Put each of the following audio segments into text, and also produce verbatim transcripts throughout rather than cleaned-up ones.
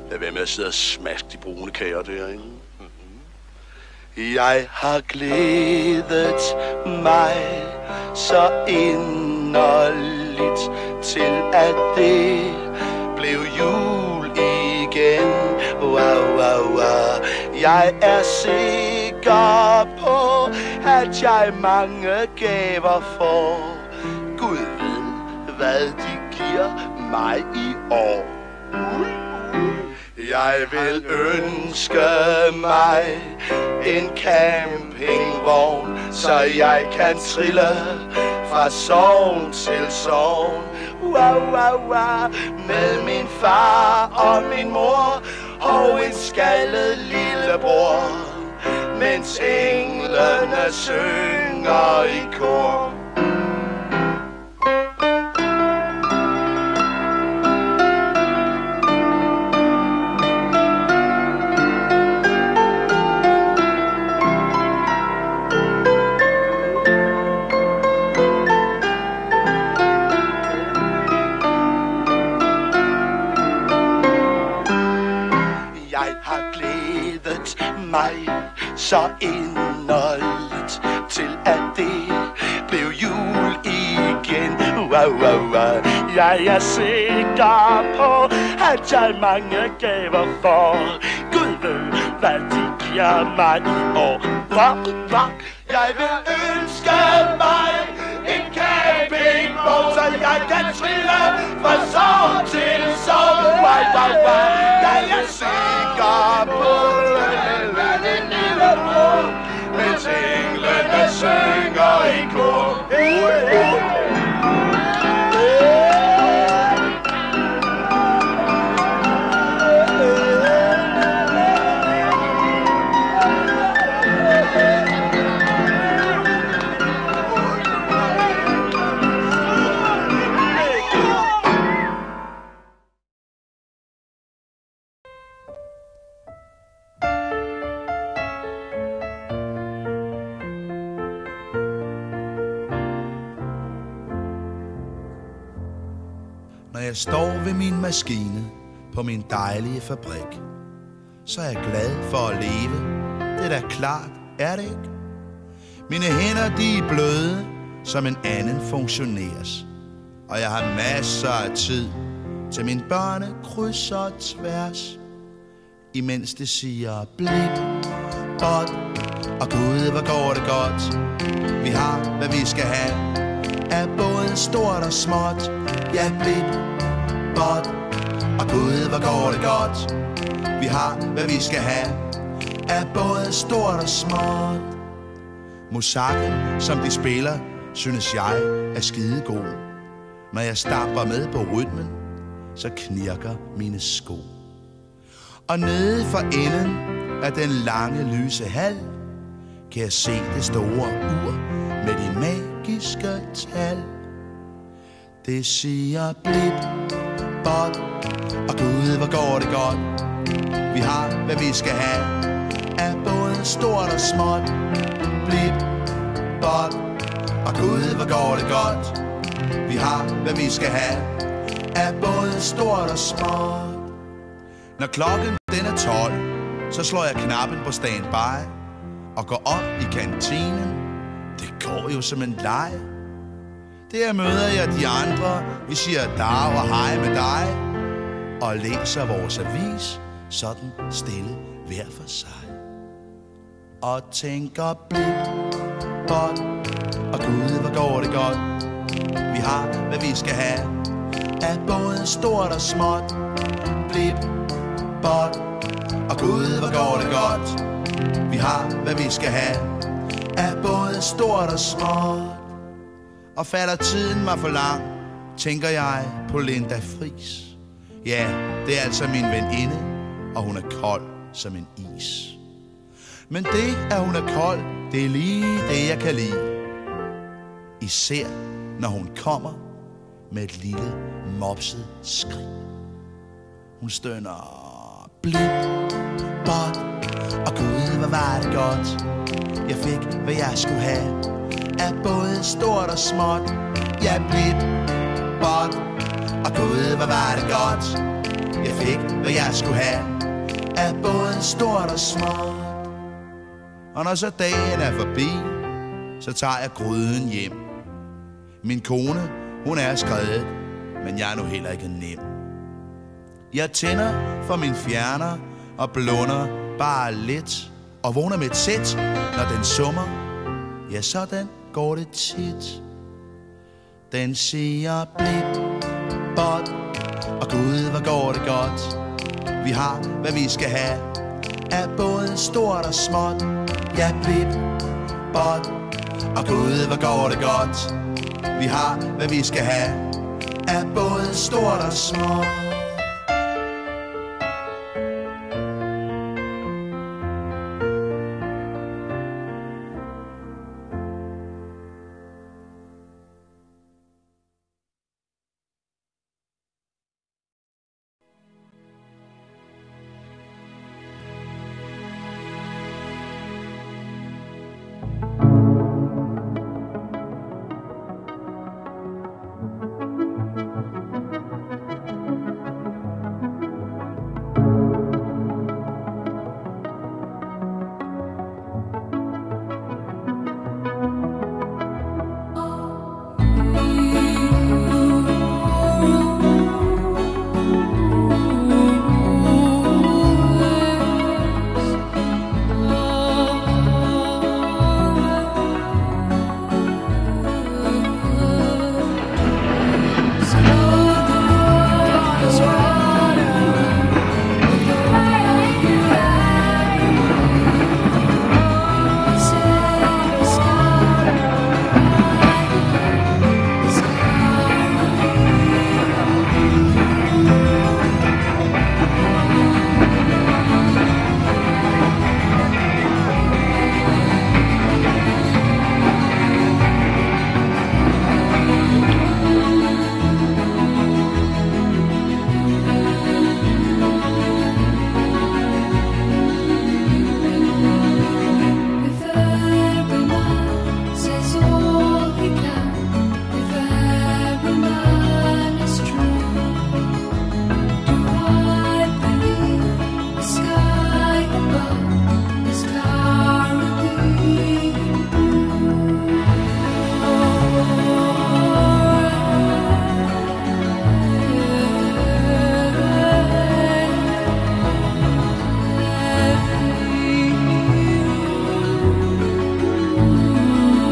Lad være med at sidde og smaske de brune kager derinde. Jeg har glædet mig så inderligt til, at det blev jul igen. Wow, wow, wow. Jeg er sikker på, at jeg mange gaver får. Gud ved, hvad de giver mig i år. Jeg vil ønske mig en campingvogn, så jeg kan trille fra sogn til sogn. Wow, wow, wow. Med min far og min mor og en skaldet lillebror, mens englene synger i kor. Mig så inderligt til, at det blev jul igen. Wow, wow, wow. Jeg er sikker på, at jeg mange gaver får. Gud ved, hvad de giver mig i år. Rock, rock. Jeg vil ønske mig en campingvogn, så jeg kan trille fra sogn til sogn. Wow, wow, wow. Jeg er sikker på, mens englene synger i kor. Når jeg står ved min maskine på min dejlige fabrik, så er jeg glad for at leve. Det er da klart, er det ikke? Mine hænder, de er bløde, som en anden funktionærs. Og jeg har masser af tid til mine børne kryds og tværs. Imens det siger blip, bot, og Gud, hvor går det godt. Vi har, hvad vi skal have, er både stort og småt. Ja, blip, bot, og Gud, hvor går det godt. Vi har, hvad vi skal have, er både stort og småt. Musikken, som de spiller, synes jeg er skidegod. Når jeg stamper med på rytmen, så knirker mine sko. Og nede for enden af den lange lyse hal, kan jeg se det store ur med de magiske tal. Det siger blip, bot, og Gud, hvor går det godt. Vi har, hvad vi skal have, er både stort og småt. Blip, bot, og Gud, hvor går det godt. Vi har, hvad vi skal have, er både stort og småt. Når klokken den er tolv, så slår jeg knappen på standby og går op i kantinen. Det går jo som en leg. Der møder jeg de andre, vi siger dag og hej med dig, og læser vores avis sådan stille hver for sig. Og tænker blip, bot, og Gud, hvor går det godt. Vi har, hvad vi skal have, er både stort og småt. Blip, bot, og Gud, hvor går det godt. Vi har, hvad vi skal have, er både stort og småt. Og falder tiden mig for lang, tænker jeg på Linda Friis. Ja, det er altså min veninde, og hun er kold som en is. Men det, at hun er kold, det er lige det, jeg kan lide. Især når hun kommer med et lille mopset skrig. Hun stønner blip, bot, og Gud, hvor var det godt. Jeg fik, hvad jeg skulle have, er både stort og småt. Ja, blip, bot, og Gud, hvor var det godt. Jeg fik, hvad jeg skulle have, af både stort og småt. Og når så dagen er forbi, så tager jeg gryden hjem. Min kone, hun er skredet, men jeg er nu heller ikke nem. Jeg tænder for min fjerner og blunder bare lidt, og vågner med et sæt, når den summer. Ja, sådan går det tit. Den siger blip, bot, og gud, hvor går det godt. Vi har, hvad vi skal have, af både stort og småt. Ja, blip, bot, og gud, hvor går det godt. Vi har, hvad vi skal have, af både stort og småt.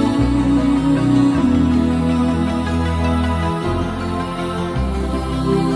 you.